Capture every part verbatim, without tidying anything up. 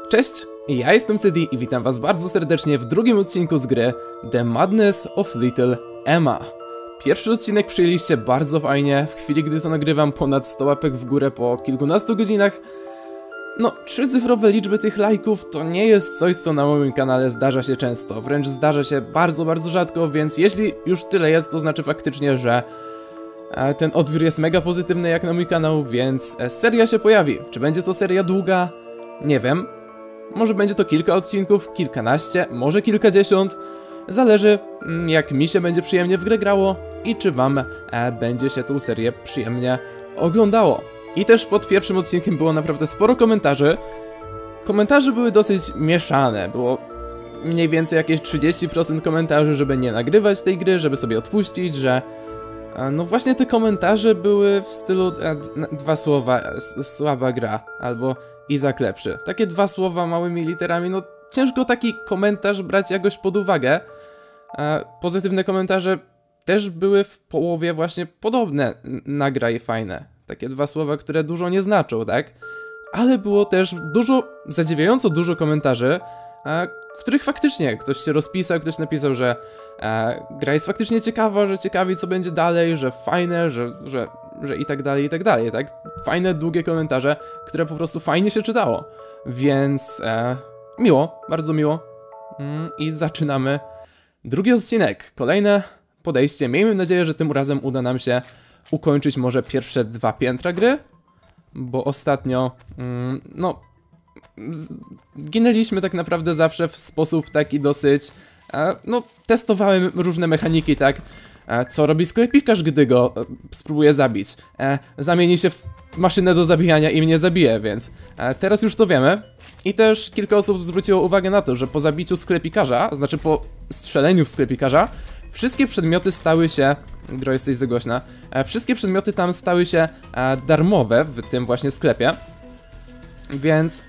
Cześć, ja jestem Cydi i witam was bardzo serdecznie w drugim odcinku z gry The Madness of Little Emma. Pierwszy odcinek przyjęliście bardzo fajnie, w chwili gdy to nagrywam ponad sto łapek w górę po kilkunastu godzinach. No, trzycyfrowe liczby tych lajków to nie jest coś, co na moim kanale zdarza się często, wręcz zdarza się bardzo, bardzo rzadko, więc jeśli już tyle jest, to znaczy faktycznie, że ten odbiór jest mega pozytywny jak na mój kanał, więc seria się pojawi. Czy będzie to seria długa? Nie wiem. Może będzie to kilka odcinków, kilkanaście, może kilkadziesiąt. Zależy, jak mi się będzie przyjemnie w grę grało i czy wam e, będzie się tą serię przyjemnie oglądało. I też pod pierwszym odcinkiem było naprawdę sporo komentarzy. Komentarze były dosyć mieszane, było mniej więcej jakieś trzydzieści procent komentarzy, żeby nie nagrywać tej gry, żeby sobie odpuścić, że... E, no właśnie te komentarze były w stylu e, dwa słowa, słaba gra, albo Izak lepszy. Takie dwa słowa małymi literami, no ciężko taki komentarz brać jakoś pod uwagę. E, pozytywne komentarze też były w połowie właśnie podobne, nagra i fajne. Takie dwa słowa, które dużo nie znaczą, tak? Ale było też dużo, zadziwiająco dużo komentarzy, e, w których faktycznie ktoś się rozpisał, ktoś napisał, że e, gra jest faktycznie ciekawa, że ciekawi co będzie dalej, że fajne, że, że, że i tak dalej, i tak dalej, tak? Fajne, długie komentarze, które po prostu fajnie się czytało. Więc e, miło, bardzo miło. Mm, I zaczynamy drugi odcinek. Kolejne podejście. Miejmy nadzieję, że tym razem uda nam się ukończyć może pierwsze dwa piętra gry, bo ostatnio, mm, no, zginęliśmy tak naprawdę zawsze w sposób taki dosyć, e, no, testowałem różne mechaniki, tak, e, co robi sklepikarz, gdy go e, spróbuje zabić, e, zamieni się w maszynę do zabijania i mnie zabije, więc e, teraz już to wiemy. I też kilka osób zwróciło uwagę na to, że po zabiciu sklepikarza, znaczy po strzeleniu w sklepikarza, wszystkie przedmioty stały się, Gro, jesteś za głośna, e, wszystkie przedmioty tam stały się e, darmowe w tym właśnie sklepie, więc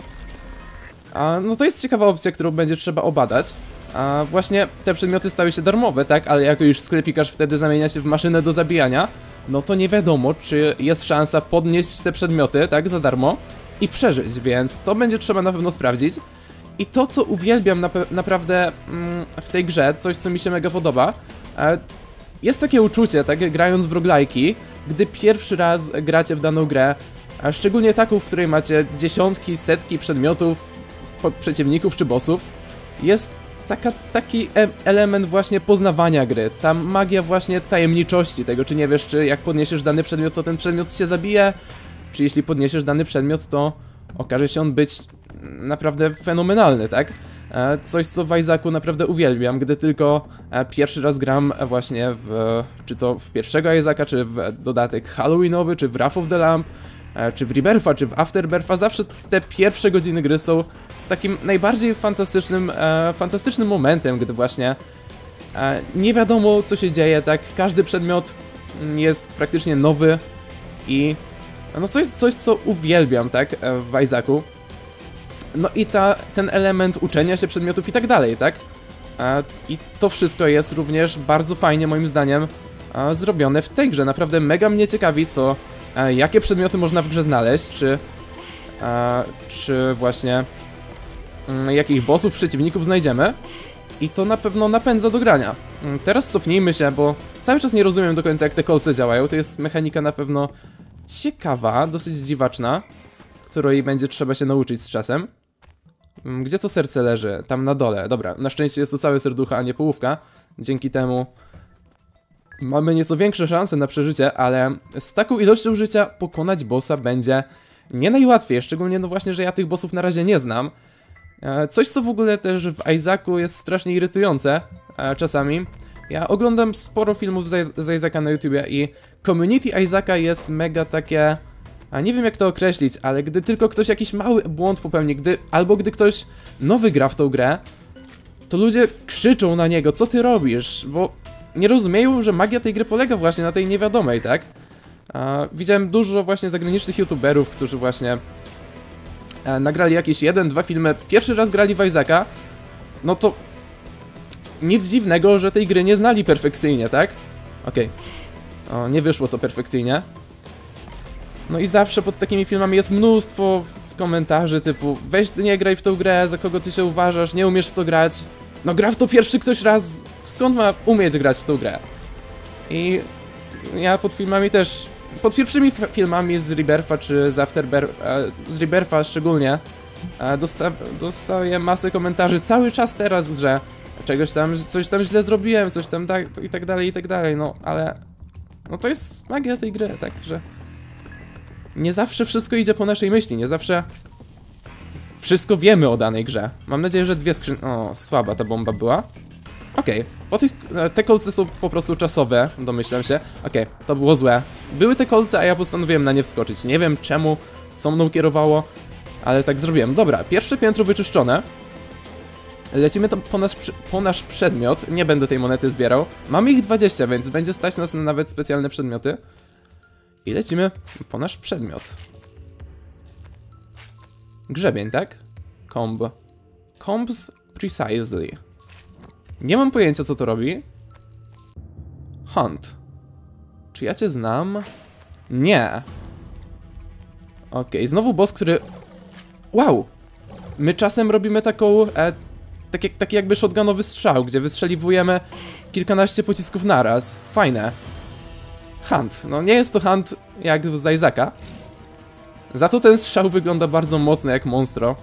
e, no to jest ciekawa opcja, którą będzie trzeba obadać. E, właśnie te przedmioty stały się darmowe, tak, ale jako już sklepikarz wtedy zamienia się w maszynę do zabijania, no to nie wiadomo, czy jest szansa podnieść te przedmioty, tak, za darmo i przeżyć, więc to będzie trzeba na pewno sprawdzić. I to, co uwielbiam na naprawdę mm, w tej grze, coś, co mi się mega podoba, e, jest takie uczucie, tak, grając w roguelike'i, gdy pierwszy raz gracie w daną grę, a szczególnie taką, w której macie dziesiątki, setki przedmiotów, po, przeciwników czy bossów, jest taka, taki e element właśnie poznawania gry, ta magia właśnie tajemniczości tego, czy nie wiesz, czy jak podniesiesz dany przedmiot, to ten przedmiot cię zabije, czy jeśli podniesiesz dany przedmiot, to okaże się on być naprawdę fenomenalny, tak? E, coś, co w Isaacu naprawdę uwielbiam, gdy tylko e, pierwszy raz gram właśnie w, czy to w pierwszego Isaaca, czy w dodatek Halloweenowy, czy w Wrath of the Lamp, e, czy w Rebirtha, czy w Afterbirtha, zawsze te pierwsze godziny gry są takim najbardziej fantastycznym, e, fantastycznym momentem, gdy właśnie e, nie wiadomo, co się dzieje, tak? Każdy przedmiot jest praktycznie nowy i no to jest coś, co uwielbiam, tak, w Isaacu. No i ta, ten element uczenia się przedmiotów i tak dalej, tak? E, I to wszystko jest również bardzo fajnie, moim zdaniem, e, zrobione w tej grze. Naprawdę mega mnie ciekawi, co, e, jakie przedmioty można w grze znaleźć, czy, e, czy właśnie m, jakich bossów, przeciwników znajdziemy. I to na pewno napędza do grania. Teraz cofnijmy się, bo cały czas nie rozumiem do końca, jak te kolce działają. To jest mechanika na pewno ciekawa, dosyć dziwaczna, której będzie trzeba się nauczyć z czasem. Gdzie to serce leży? Tam na dole. Dobra, na szczęście jest to całe serducho, a nie połówka. Dzięki temu mamy nieco większe szanse na przeżycie, ale z taką ilością życia pokonać bossa będzie nie najłatwiej. Szczególnie no właśnie, że ja tych bossów na razie nie znam. Coś, co w ogóle też w Isaacu jest strasznie irytujące czasami. Ja oglądam sporo filmów z Isaaca na YouTubie i community Isaaca jest mega takie... A nie wiem jak to określić, ale gdy tylko ktoś jakiś mały błąd popełni, gdy, albo gdy ktoś nowy gra w tą grę, to ludzie krzyczą na niego, co ty robisz, bo nie rozumieją, że magia tej gry polega właśnie na tej niewiadomej, tak? A, widziałem dużo właśnie zagranicznych youtuberów, którzy właśnie a, nagrali jakieś jeden, dwa filmy, pierwszy raz grali w Isaaca, no to nic dziwnego, że tej gry nie znali perfekcyjnie, tak? Okej, okay. Nie wyszło to perfekcyjnie. No i zawsze pod takimi filmami jest mnóstwo komentarzy typu weź ty nie graj w tą grę, za kogo ty się uważasz, nie umiesz w to grać. No gra w to pierwszy ktoś raz, skąd ma umieć grać w tą grę? I ja pod filmami też, pod pierwszymi filmami z Rebirtha czy z Afterbirth, z Rebirtha szczególnie, dosta dostaję masę komentarzy cały czas teraz, że czegoś tam, coś tam źle zrobiłem, coś tam tak i tak dalej, i tak dalej, no ale no to jest magia tej gry, tak, że nie zawsze wszystko idzie po naszej myśli, nie zawsze wszystko wiemy o danej grze. Mam nadzieję, że dwie skrzyn... O, słaba ta bomba była. Okej, okay. Po tych... Te kolce są po prostu czasowe, domyślam się. Okej, okay. To było złe. Były te kolce, a ja postanowiłem na nie wskoczyć. Nie wiem czemu, co mną kierowało, ale tak zrobiłem. Dobra, pierwsze piętro wyczyszczone. Lecimy tam po nasz, po nasz przedmiot. Nie będę tej monety zbierał. Mamy ich dwadzieścia, więc będzie stać nas na nawet specjalne przedmioty. I lecimy po nasz przedmiot. Grzebień, tak? Comb. Combs precisely. Nie mam pojęcia, co to robi. Hunt. Czy ja cię znam? Nie. Okej, okay, znowu boss, który... Wow! My czasem robimy taką... E, tak jak, taki jakby shotgunowy strzał, gdzie wystrzeliwujemy kilkanaście pocisków naraz. Fajne. Hunt. No nie jest to hunt jak z Isaaca. Za to ten strzał wygląda bardzo mocno jak monstro.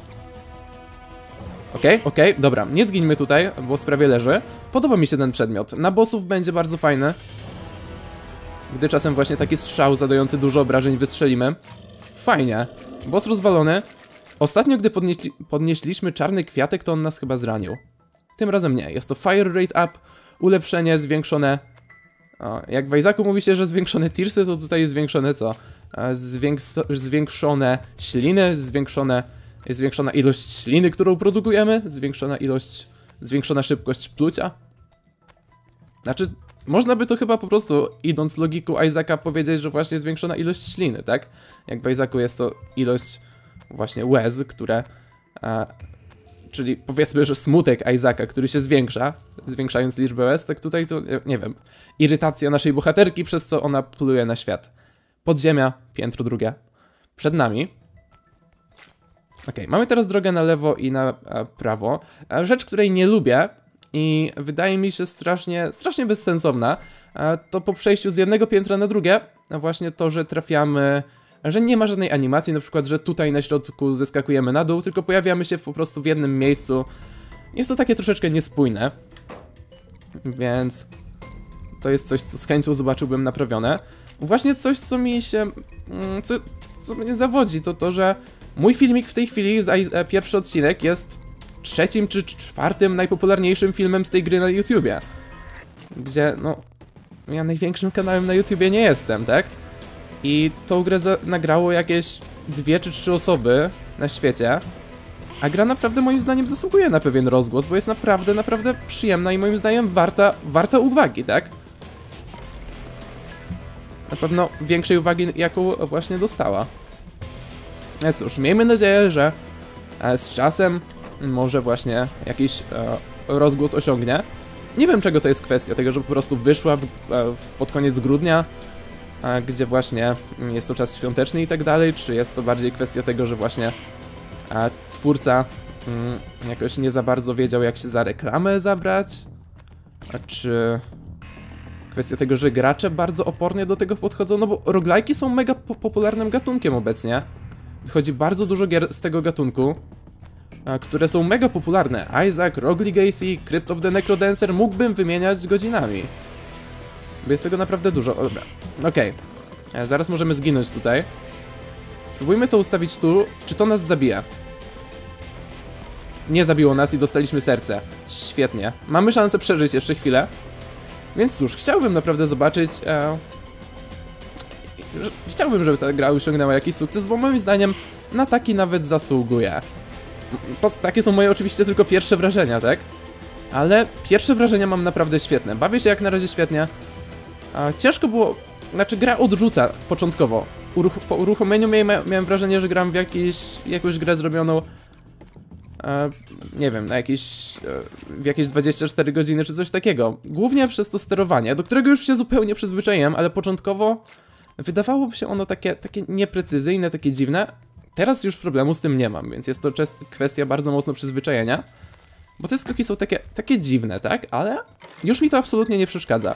Okej, okay, okej, okay, dobra, nie zgińmy tutaj, bo sprawie leży. Podoba mi się ten przedmiot. Na bossów będzie bardzo fajny. Gdy czasem właśnie taki strzał zadający dużo obrażeń wystrzelimy. Fajnie. Boss rozwalony. Ostatnio, gdy podnieśli, podnieśliśmy czarny kwiatek, to on nas chyba zranił. Tym razem nie. Jest to fire rate up, ulepszenie zwiększone... O, jak w Isaacu mówi się, że zwiększone tearsy, to tutaj jest zwiększone co? Zwięks zwiększone śliny, zwiększone, zwiększona ilość śliny, którą produkujemy, zwiększona ilość, zwiększona szybkość plucia. Znaczy, można by to chyba po prostu, idąc logiką Isaaca, powiedzieć, że właśnie zwiększona ilość śliny, tak? Jak w Isaacu jest to ilość właśnie łez, które... A, czyli powiedzmy, że smutek Isaaca, który się zwiększa, zwiększając liczbę łez, tak tutaj to, nie wiem, irytacja naszej bohaterki, przez co ona pluje na świat. Podziemia, piętro drugie. Przed nami. Ok, mamy teraz drogę na lewo i na a, prawo. A, rzecz, której nie lubię i wydaje mi się strasznie, strasznie bezsensowna, a, to po przejściu z jednego piętra na drugie, a właśnie to, że trafiamy... że nie ma żadnej animacji, na przykład, że tutaj na środku zeskakujemy na dół, tylko pojawiamy się po prostu w jednym miejscu. Jest to takie troszeczkę niespójne. Więc... to jest coś, co z chęcią zobaczyłbym naprawione. Właśnie coś, co mi się... co, co mnie zawodzi, to to, że mój filmik w tej chwili, z, pierwszy odcinek, jest trzecim czy czwartym najpopularniejszym filmem z tej gry na YouTubie. Gdzie, no... ja największym kanałem na YouTubie nie jestem, tak? I tą grę nagrało jakieś dwie czy trzy osoby na świecie. A gra naprawdę moim zdaniem zasługuje na pewien rozgłos, bo jest naprawdę, naprawdę przyjemna i moim zdaniem warta, warta uwagi, tak? Na pewno większej uwagi, jaką właśnie dostała. No cóż, miejmy nadzieję, że z czasem może właśnie jakiś e, rozgłos osiągnie. Nie wiem, czego to jest kwestia, tego, że po prostu wyszła w, w, pod koniec grudnia, a gdzie właśnie jest to czas świąteczny i tak dalej, czy jest to bardziej kwestia tego, że właśnie a, twórca mm, jakoś nie za bardzo wiedział, jak się za reklamę zabrać, a czy kwestia tego, że gracze bardzo opornie do tego podchodzą, no bo roguelike'i są mega po popularnym gatunkiem obecnie. Wychodzi bardzo dużo gier z tego gatunku, a, które są mega popularne. Isaac, Rogue Legacy, Crypt of the Necrodancer mógłbym wymieniać godzinami. Bo jest tego naprawdę dużo. O, dobra, okej. Okay. Zaraz możemy zginąć tutaj. Spróbujmy to ustawić tu. Czy to nas zabija? Nie zabiło nas i dostaliśmy serce. Świetnie. Mamy szansę przeżyć jeszcze chwilę. Więc cóż, chciałbym naprawdę zobaczyć... E... Chciałbym, żeby ta gra osiągnęła jakiś sukces, bo moim zdaniem na taki nawet zasługuje. Takie są moje oczywiście tylko pierwsze wrażenia, tak? Ale pierwsze wrażenia mam naprawdę świetne. Bawię się jak na razie świetnie. A ciężko było... Znaczy, gra odrzuca początkowo. Uruch po uruchomieniu miałem, miałem wrażenie, że gram w jakiś, jakąś grę zrobioną... E, nie wiem, na jakieś... E, w jakieś dwadzieścia cztery godziny czy coś takiego. Głównie przez to sterowanie, do którego już się zupełnie przyzwyczaiłem, ale początkowo wydawałoby się ono takie, takie nieprecyzyjne, takie dziwne. Teraz już problemu z tym nie mam, więc jest to kwestia bardzo mocno przyzwyczajenia. Bo te skoki są takie, takie dziwne, tak? Ale już mi to absolutnie nie przeszkadza.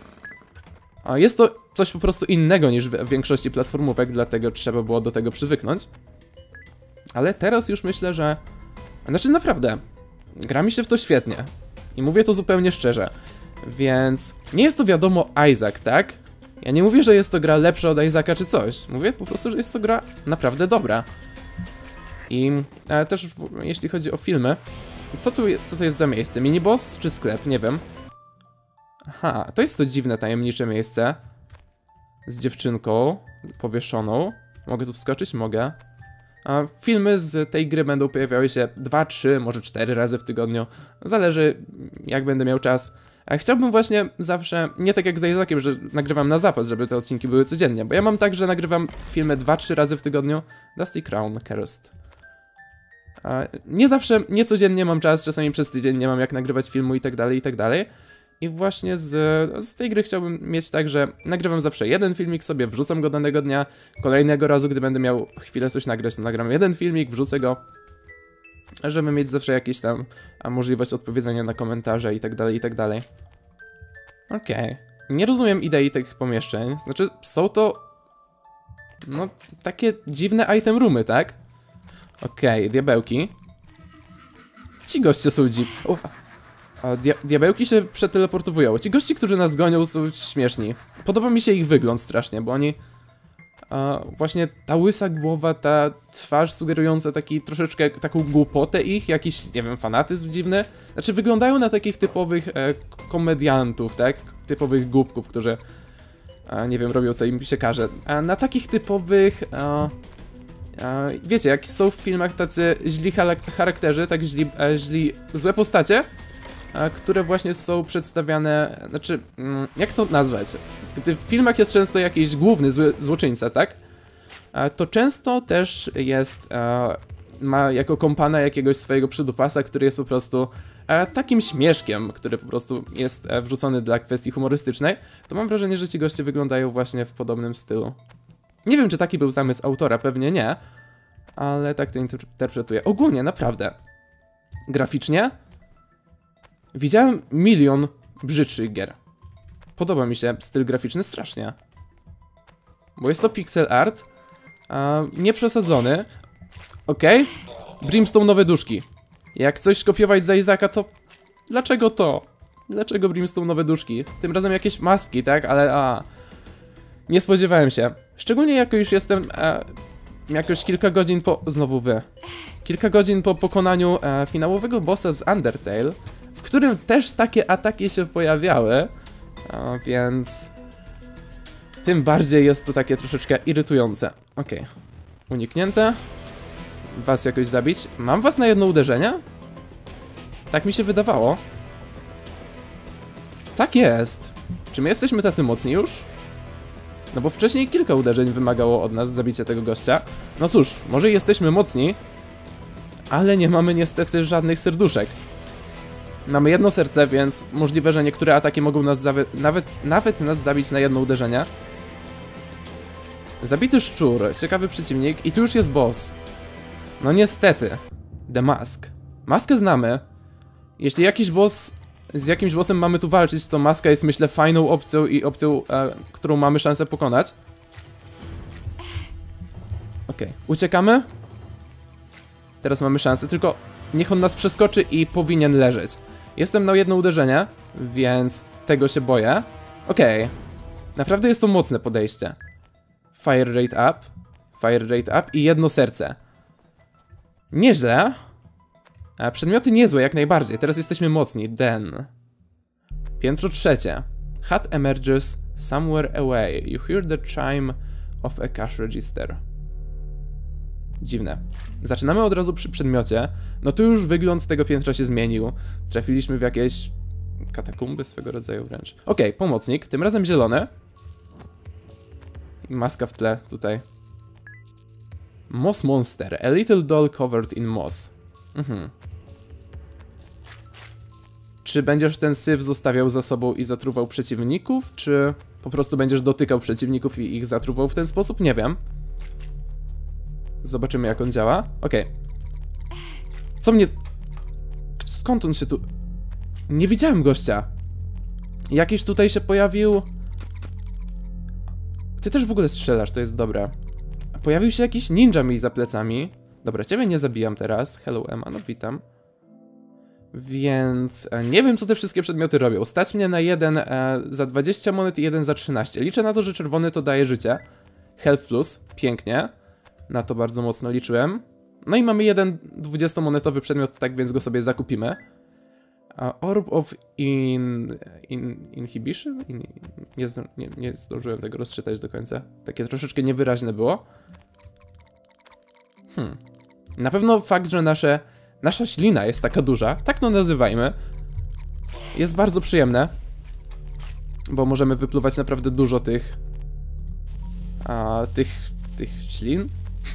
A jest to coś po prostu innego niż w większości platformówek, dlatego trzeba było do tego przywyknąć. Ale teraz już myślę, że... Znaczy naprawdę, gra mi się w to świetnie. I mówię to zupełnie szczerze. Więc nie jest to wiadomo Isaac, tak? Ja nie mówię, że jest to gra lepsza od Isaaca czy coś. Mówię po prostu, że jest to gra naprawdę dobra. I e, też w, jeśli chodzi o filmy, co tu co to jest za miejsce? Miniboss czy sklep? Nie wiem. Aha, to jest to dziwne, tajemnicze miejsce. Z dziewczynką powieszoną. Mogę tu wskoczyć? Mogę. A filmy z tej gry będą pojawiały się dwa, trzy, może cztery razy w tygodniu. Zależy, jak będę miał czas. A chciałbym właśnie zawsze, nie tak jak z Isaaciem, że nagrywam na zapas, żeby te odcinki były codziennie. Bo ja mam tak, że nagrywam filmy dwa, trzy razy w tygodniu. Dusty Crown, Cursed. A nie zawsze, nie codziennie mam czas, czasami przez tydzień nie mam jak nagrywać filmu i tak dalej, i tak dalej. I właśnie z, z tej gry chciałbym mieć tak, że nagrywam zawsze jeden filmik sobie, wrzucam go danego dnia, kolejnego razu, gdy będę miał chwilę coś nagrać, to nagram jeden filmik, wrzucę go, żeby mieć zawsze jakieś tam a możliwość odpowiedzenia na komentarze i tak dalej, i tak dalej. Okej. Okay. Nie rozumiem idei tych pomieszczeń, znaczy są to no takie dziwne item roomy, tak? Okej, okay, diabełki. Ci goście są dzi... O. A dia diabełki się przeteleportowują. Ci gości, którzy nas gonią, są śmieszni. Podoba mi się ich wygląd strasznie, bo oni... A, właśnie ta łysa głowa, ta twarz sugerująca taki troszeczkę taką głupotę ich, jakiś, nie wiem, fanatyzm dziwny. Znaczy wyglądają na takich typowych e, komediantów, tak? Typowych głupków, którzy, a, nie wiem, robią co im się każe. A na takich typowych... A, a, wiecie, jak są w filmach tacy źli charakterzy, tak źli, e, źli złe postacie, które właśnie są przedstawiane, znaczy, jak to nazwać? Gdy w filmach jest często jakiś główny zły, złoczyńca, tak? To często też jest, ma jako kompana jakiegoś swojego przydupasa, który jest po prostu takim śmieszkiem, który po prostu jest wrzucony dla kwestii humorystycznej. To mam wrażenie, że ci goście wyglądają właśnie w podobnym stylu. Nie wiem, czy taki był zamysł autora, pewnie nie, ale tak to interpretuję. Ogólnie, naprawdę, graficznie widziałem milion brzydszych gier. Podoba mi się styl graficzny strasznie. Bo jest to pixel art, a nie przesadzony. Okej, okay. Brimstone nowe duszki. Jak coś skopiować za Isaaca, to dlaczego to? Dlaczego Brimstone nowe duszki? Tym razem jakieś maski, tak? Ale a... Nie spodziewałem się. Szczególnie jako już jestem a, jakoś kilka godzin po... Znowu wy. Kilka godzin po pokonaniu a, finałowego bossa z Undertale, w którym też takie ataki się pojawiały, a więc tym bardziej jest to takie troszeczkę irytujące. Okej, okay. Uniknięte. Was jakoś zabić. Mam was na jedno uderzenie? Tak mi się wydawało. Tak jest. Czy my jesteśmy tacy mocni już? No bo wcześniej kilka uderzeń wymagało od nas zabicia tego gościa. No cóż, może jesteśmy mocni, ale nie mamy niestety żadnych serduszek. Mamy jedno serce, więc możliwe, że niektóre ataki mogą nas nawet, nawet nas zabić na jedno uderzenie. Zabity szczur, ciekawy przeciwnik i tu już jest boss. No niestety, The Mask. Maskę znamy. Jeśli jakiś boss, z jakimś bossem mamy tu walczyć, to maska jest, myślę, fajną opcją i opcją, e, którą mamy szansę pokonać. Okej, okay. Uciekamy. Teraz mamy szansę, tylko niech on nas przeskoczy i powinien leżeć. Jestem na jedno uderzenie, więc tego się boję. Okej. Okay. Naprawdę jest to mocne podejście. Fire rate up. Fire rate up i jedno serce. Nieźle. A przedmioty niezłe, jak najbardziej. Teraz jesteśmy mocni. Den. Piętro trzecie. Hut emerges somewhere away. You hear the chime of a cash register. Dziwne. Zaczynamy od razu przy przedmiocie. No tu już wygląd tego piętra się zmienił. Trafiliśmy w jakieś katakumby swego rodzaju wręcz. Okej, okay, pomocnik. Tym razem zielony. I maska w tle tutaj. Moss monster. A little doll covered in moss. Mhm. Czy będziesz ten syf zostawiał za sobą i zatruwał przeciwników, czy po prostu będziesz dotykał przeciwników i ich zatruwał w ten sposób? Nie wiem. Zobaczymy, jak on działa. Okej. Okay. Co mnie... Skąd on się tu... Nie widziałem gościa. Jakiś tutaj się pojawił... Ty też w ogóle strzelasz, to jest dobre. Pojawił się jakiś ninja mi za plecami. Dobra, ciebie nie zabijam teraz. Hello, Emma, no witam. Więc e, nie wiem, co te wszystkie przedmioty robią. Stać mnie na jeden e, za dwadzieścia monet i jeden za trzynaście. Liczę na to, że czerwony to daje życie. Health plus, pięknie. Na to bardzo mocno liczyłem. No i mamy jeden dwudziestomonetowy przedmiot, tak więc go sobie zakupimy. Uh, Orb of in, in, Inhibition? In, nie, nie, nie zdążyłem tego rozczytać do końca. Takie troszeczkę niewyraźne było. Hmm. Na pewno fakt, że nasze, nasza ślina jest taka duża, tak no nazywajmy, jest bardzo przyjemne. Bo możemy wypluwać naprawdę dużo tych... A, tych... tych ślin.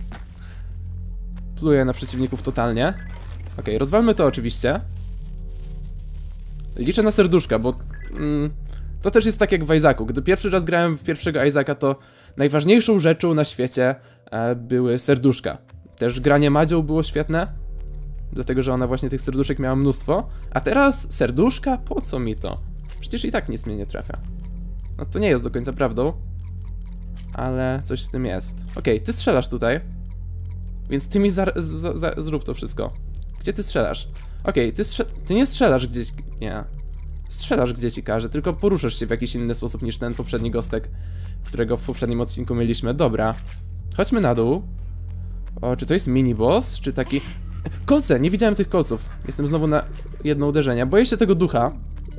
Pluję na przeciwników totalnie. Okej, okay, rozwalmy to oczywiście. Liczę na serduszka, bo mm, to też jest tak jak w Isaacu. Gdy pierwszy raz grałem w pierwszego Isaaca, to najważniejszą rzeczą na świecie e, były serduszka. Też granie Madzią było świetne, dlatego że ona właśnie tych serduszek miała mnóstwo. A teraz serduszka? Po co mi to? Przecież i tak nic mnie nie trafia. No to nie jest do końca prawdą, ale coś w tym jest. Okej, okay, ty strzelasz tutaj, więc ty mi za, za, za, zrób to wszystko. Gdzie ty strzelasz? Okej, okay, ty, strze ty nie strzelasz gdzieś... Nie. Strzelasz gdzie ci każe, tylko poruszasz się w jakiś inny sposób niż ten poprzedni gostek, którego w poprzednim odcinku mieliśmy. Dobra. Chodźmy na dół. O, czy to jest mini boss? Czy taki... Kolce! Nie widziałem tych kolców. Jestem znowu na jedno uderzenie. Boję się tego ducha.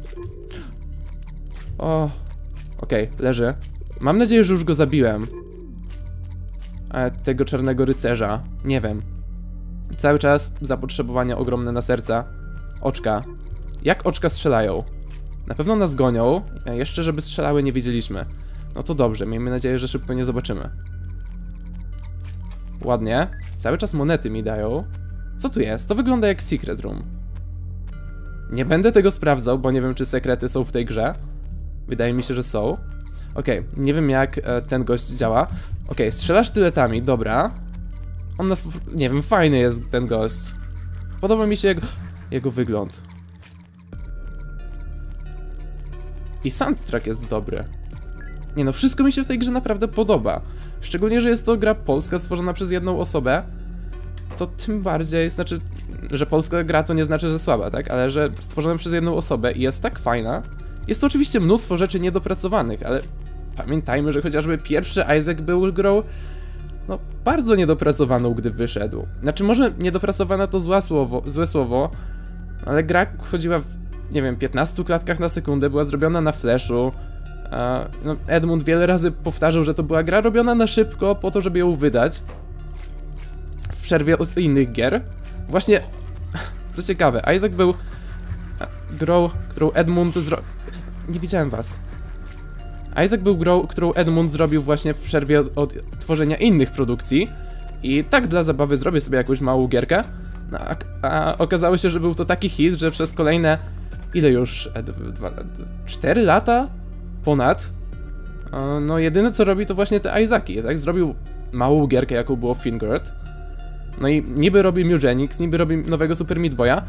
O... Okej, okay, leży. Mam nadzieję, że już go zabiłem. E, tego czarnego rycerza. Nie wiem. Cały czas zapotrzebowania ogromne na serca. Oczka. Jak oczka strzelają? Na pewno nas gonią. Jeszcze żeby strzelały nie wiedzieliśmy. No to dobrze, miejmy nadzieję, że szybko nie zobaczymy. Ładnie. Cały czas monety mi dają. Co tu jest? To wygląda jak secret room. Nie będę tego sprawdzał, bo nie wiem, czy sekrety są w tej grze. Wydaje mi się, że są. Okej, okay, nie wiem jak e, ten gość działa. Okej, okay, strzelasz tyletami, dobra. On nas... Nie wiem, fajny jest ten gość. Podoba mi się jego, jego wygląd. I soundtrack jest dobry. Nie no, wszystko mi się w tej grze naprawdę podoba. Szczególnie, że jest to gra polska stworzona przez jedną osobę. To tym bardziej, znaczy, że polska gra to nie znaczy, że słaba, tak? Ale że stworzona przez jedną osobę i jest tak fajna. Jest to oczywiście mnóstwo rzeczy niedopracowanych, ale pamiętajmy, że chociażby pierwszy Isaac był grą, no, bardzo niedopracowaną, gdy wyszedł. Znaczy, może niedopracowana to złe słowo, złe słowo, ale gra chodziła w, nie wiem, piętnastu klatkach na sekundę, była zrobiona na flashu. E, no, Edmund wiele razy powtarzał, że to była gra robiona na szybko, po to, żeby ją wydać w przerwie od innych gier. Właśnie, co ciekawe, Isaac był grą, którą Edmund zrobił... Nie widziałem was. Isaac był grą, którą Edmund zrobił właśnie w przerwie od, od tworzenia innych produkcji. I tak dla zabawy zrobię sobie jakąś małą gierkę. No, a, a okazało się, że był to taki hit, że przez kolejne... Ile już? Dwa, cztery lata? Ponad? No jedyne co robi to właśnie te Isaaci, tak? Zrobił małą gierkę, jaką było Fingered. No i niby robi Mugenix, niby robi nowego Super Meat Boya.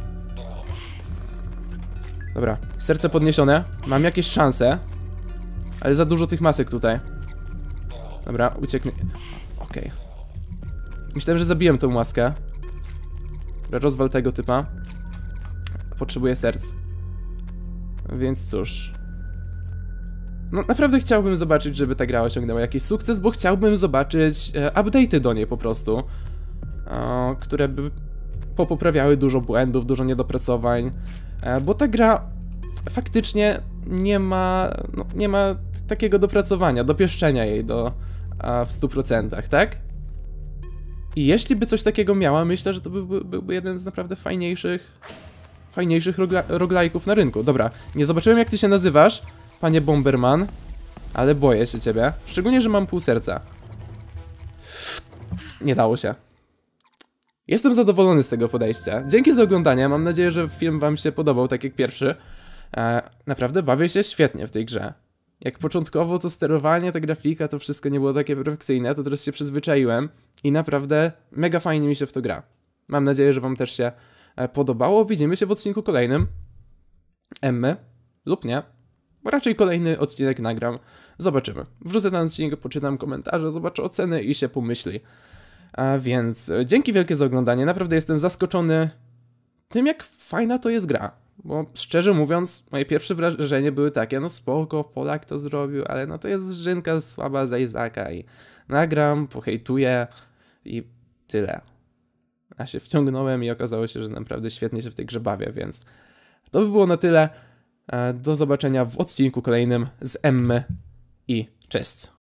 Dobra, serce podniesione. Mam jakieś szanse. Ale za dużo tych masek tutaj. Dobra, ucieknie. Okej. Okay. Myślałem, że zabiłem tą maskę. Dobra, rozwal tego typa. Potrzebuję serc. Więc cóż. No naprawdę chciałbym zobaczyć, żeby ta gra osiągnęła jakiś sukces, bo chciałbym zobaczyć e, update'y do niej po prostu. E, które by popoprawiały dużo błędów, dużo niedopracowań. E, bo ta gra faktycznie nie ma, no, nie ma takiego dopracowania, dopieszczenia jej do a, w stu procentach, tak? I jeśli by coś takiego miała, myślę, że to byłby, byłby jeden z naprawdę fajniejszych fajniejszych rogla roglajków na rynku. Dobra, nie zobaczyłem jak ty się nazywasz, panie Bomberman, ale boję się ciebie, szczególnie, że mam pół serca. Nie dało się. Jestem zadowolony z tego podejścia. Dzięki za oglądanie, mam nadzieję, że film wam się podobał, tak jak pierwszy. E, naprawdę bawię się świetnie w tej grze. Jak początkowo to sterowanie, ta grafika, to wszystko nie było takie perfekcyjne, to teraz się przyzwyczaiłem i naprawdę mega fajnie mi się w to gra. Mam nadzieję, że wam też się podobało. Widzimy się w odcinku kolejnym. Emmy lub nie. Raczej kolejny odcinek nagram. Zobaczymy. Wrzucę ten odcinek, poczytam komentarze, zobaczę oceny i się pomyśli. A więc dzięki wielkie za oglądanie. Naprawdę jestem zaskoczony tym, jak fajna to jest gra. Bo szczerze mówiąc, moje pierwsze wrażenie były takie, no spoko, Polak to zrobił, ale no to jest żynka słaba z Isaaca i nagram, pohejtuję i tyle. A się wciągnąłem i okazało się, że naprawdę świetnie się w tej grze bawię, więc to by było na tyle. Do zobaczenia w odcinku kolejnym z Emmy i cześć.